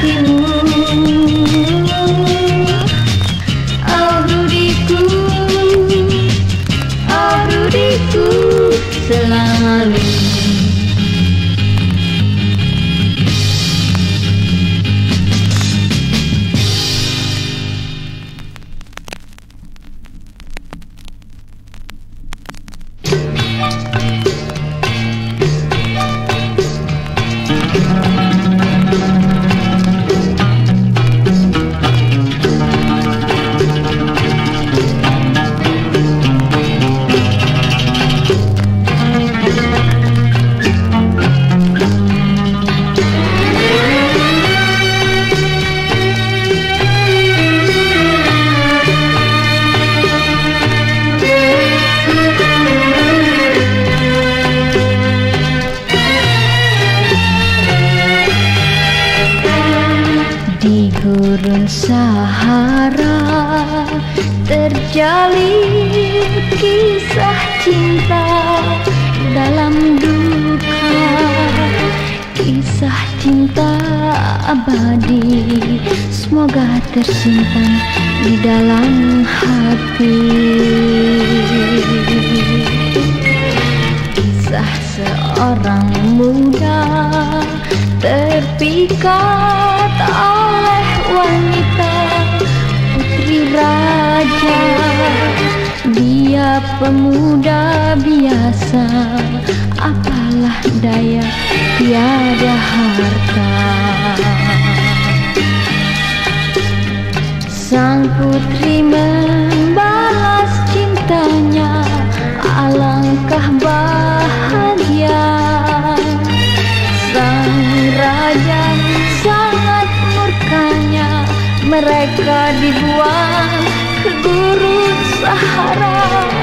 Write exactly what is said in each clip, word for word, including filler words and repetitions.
hatimu. Oh Rudiku, oh Rudiku, selalu gurun Sahara terjalin kisah cinta dalam duka, kisah cinta abadi semoga tersimpan di dalam hati. Kisah seorang muda terpikat oleh wanita putri raja. Dia pemuda biasa, apalah daya tiada harta. Sang putri membalas cintanya, alangkah bahagia. Sang raja sangat murkanya, mereka dibuang ke gurun Sahara.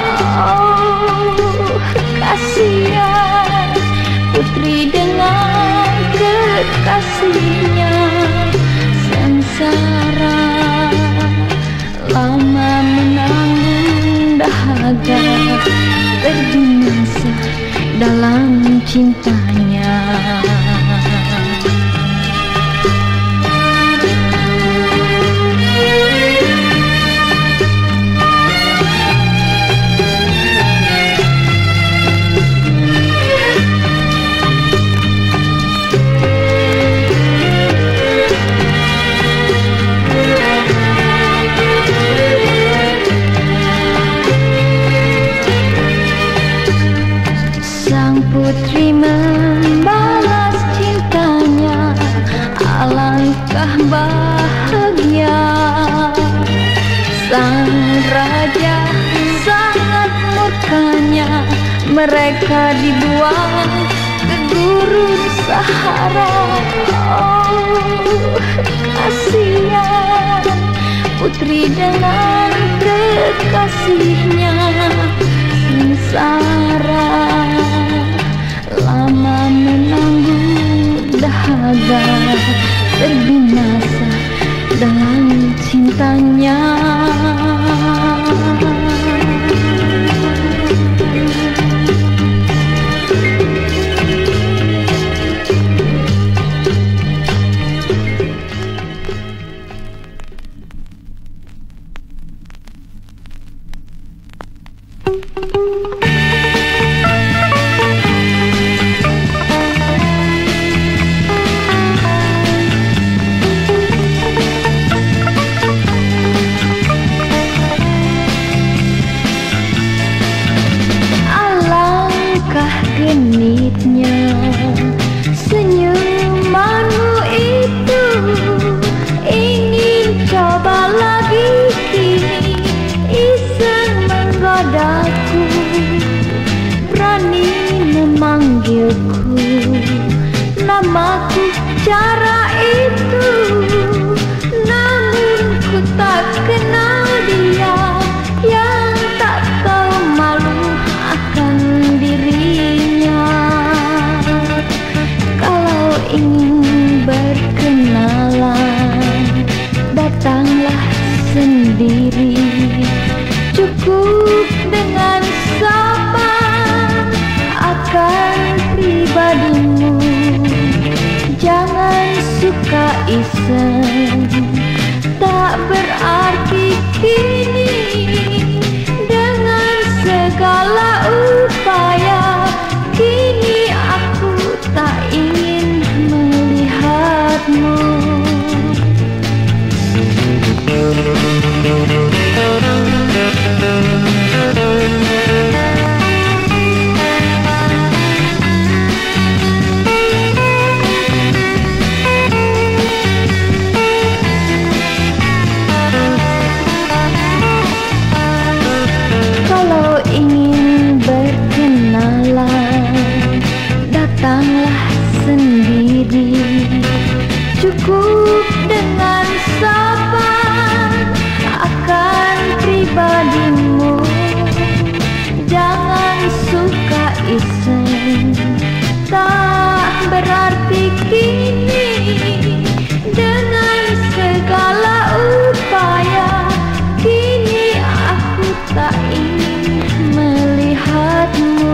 Oh, kasihan putri dengan kekasihnya, sengsara lama menanggung dahaga, terbinasa dalam cintanya. Putri membalas cintanya, alangkah bahagia. Sang raja sangat murkanya, mereka dibuang ke gurun Sahara. Oh, kasihan putri dengan kekasihnya, sengsara lama menanggung dahaga, terbinasa dalam cintanya. Genitnya senyumanmu itu, ingin coba lagi kini, iseng menggodaku, berani memanggilku namaku cara itu. Namun ku tak kenal dia, yang tak tahu malu akan dirinya. Kalau ingin berkenalan, datanglah sendiri, cukup dengan sapa akan pribadimu. Jangan suka iseng, tak berarti kini dengan segala upaya. Kini aku tak ingin melihatmu. Kalau ingin berkenalan, datanglah sendiri. Cukup dengan sapa akan pribadimu. Jangan suka iseng, tak berarti kini dengan segala upaya. Kini aku tak ingin melihatmu.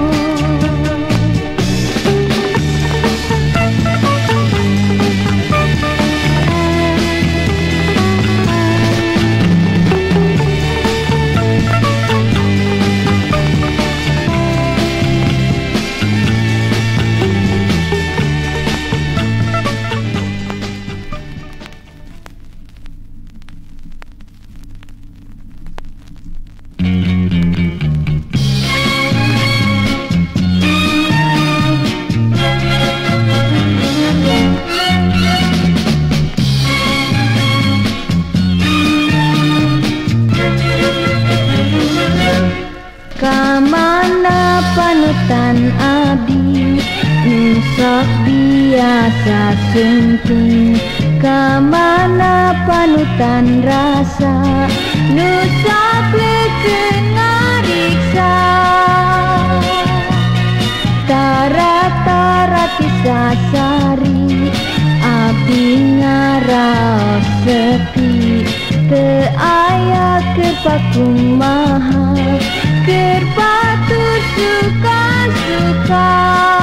Kamana panutan abdi, nusak biasa sunting. Kamana panutan rasa, nusak leken ngariksa. Tara-tara tisasari, abdi ngaraos sepi. Teu aya kepakung maha, kerpatur suka-suka.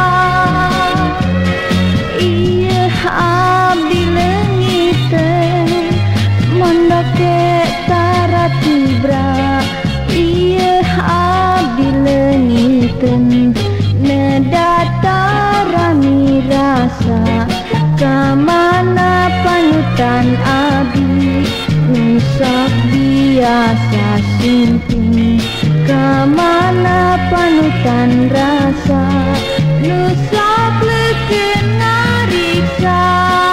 Iya abdi leungiteun, mondake tara tibra. Iya abdi leungiteun, nedata rami rasa. Kamana panutan abdi, nusak biasa sunting. Kamana panutan rasa, nusak leken ngariksa.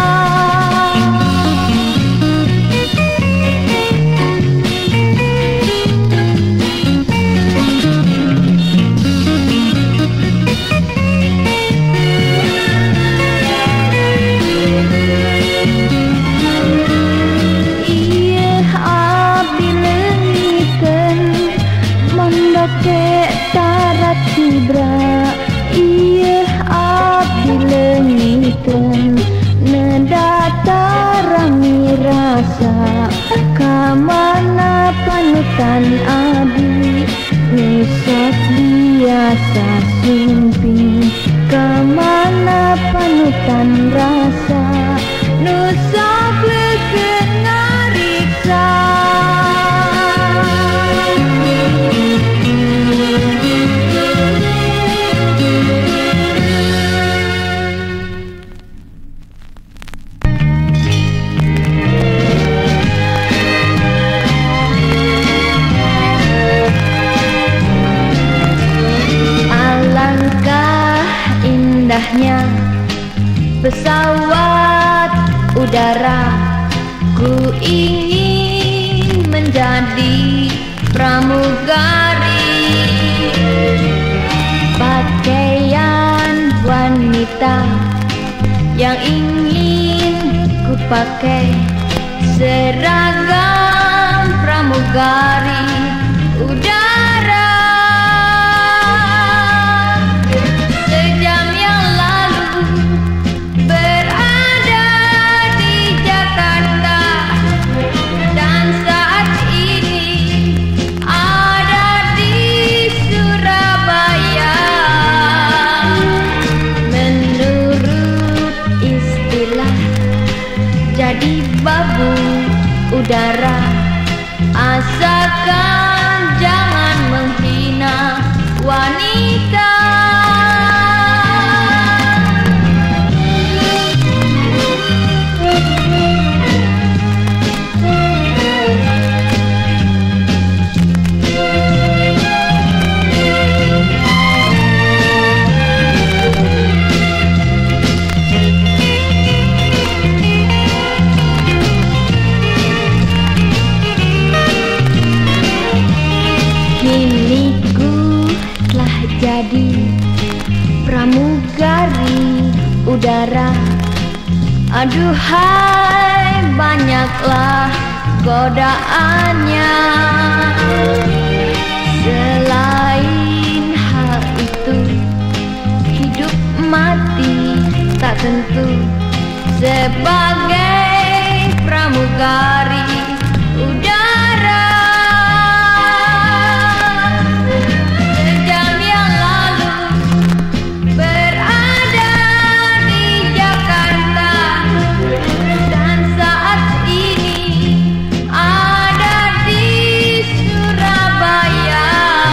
Tibra, iya abdi leungiteun, nedata rami rasa. Kamana panutan abdi, nusak biasa sumping. Kamana panutan rasa, nusak leken ngariksa. Indahnya pesawat udara, ku ingin menjadi pramugari. Pakaian wanita yang ingin ku pakai, seragam pramugari udara. Sejam yang lalu berada di Jakarta, dan saat ini ada di Surabaya. Menurut istilah udara. Aduhai, banyaklah godaannya. Selain hal itu, hidup mati tak tentu. Sebagai pramugari udara, sejam yang lalu berada di Jakarta, dan saat ini ada di Surabaya.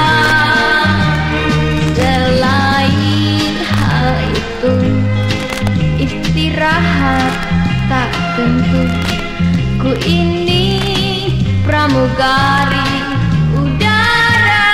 Selain hal itu, istirahat tak tentu. Ku ini pramugari udara.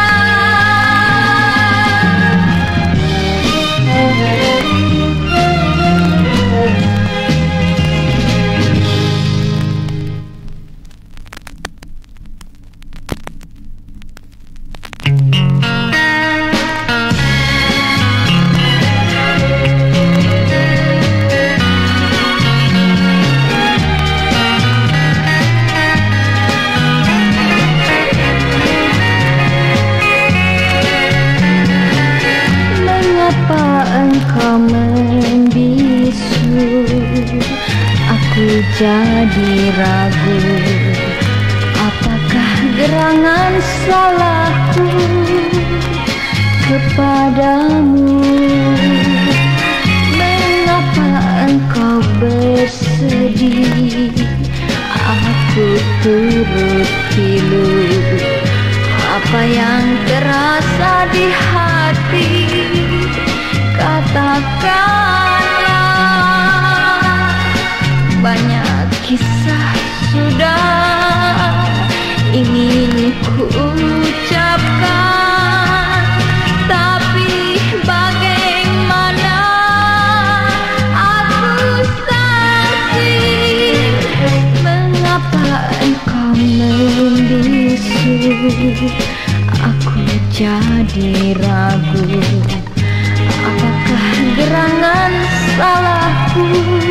Engkau membisu, aku jadi ragu. Apakah gerangan salahku kepadamu? Mengapa engkau bersedih? Aku turut pilu. Apa yang terasa di hati, katakanlah. Banyak kisah sudah ingin ku ucapkan, tapi bagaimana aku sakit. Mengapa engkau membisu? Aku jadi ragu. Apakah gerangan salahku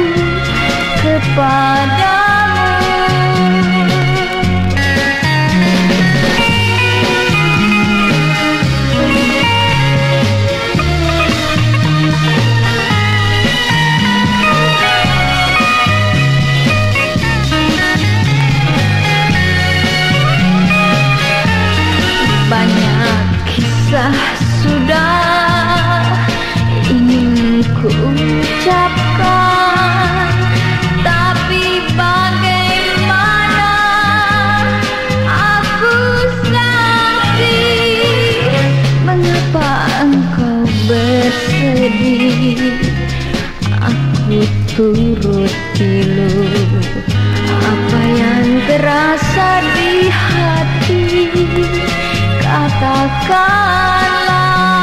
kepadamu? Banyak kisah sudah ingin ku ucapkan, tapi bagaimana aku sakit. Mengapa engkau bersedih? Aku turut pilu. Apa yang terasa di hati, katakanlah.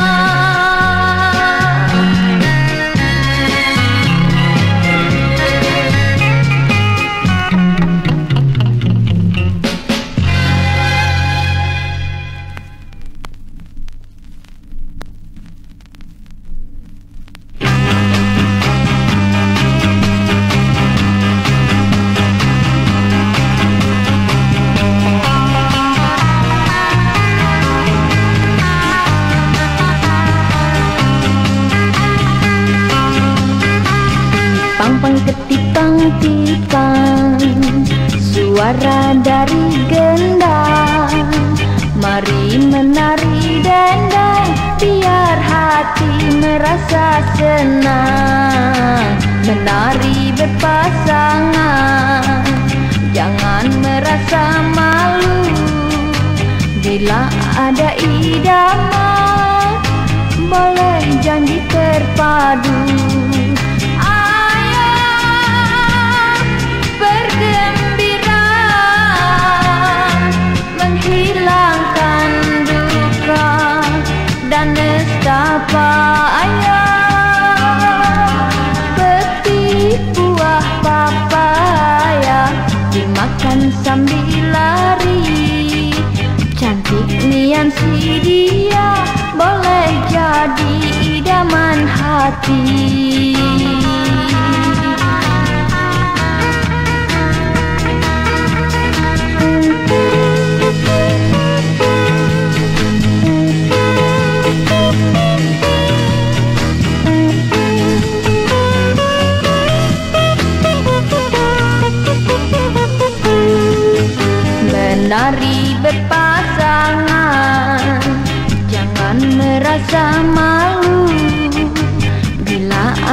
Pang-pang ketipang-tipang, suara dari gendang. Mari menari dendang, biar hati merasa senang. Menari berpasangan, jangan merasa malu. Bila ada idaman, boleh janji terpadu. Menghilangkan duka dan nestapa ayah. Petik buah papaya dimakan sambil lari. Cantik nian si dia, boleh jadi idaman hati.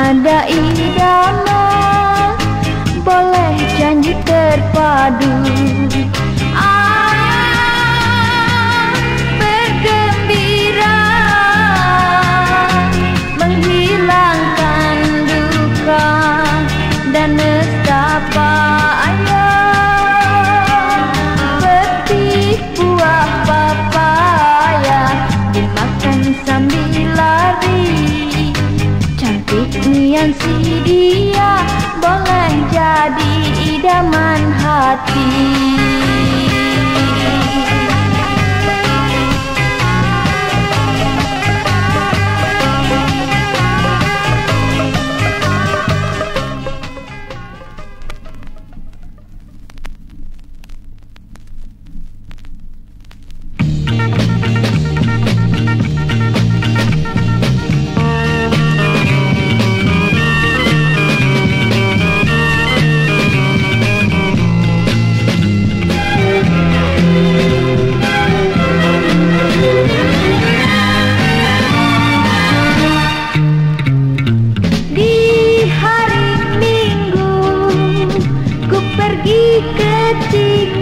ada idaman, boleh janji terpadu. Ah, bergembira, menghilangkan duka dan nestapa. Ayo petik buah papaya, dimakan sambil lari. Cantik nian si dia, boleh jadi idaman hati. Pergi ke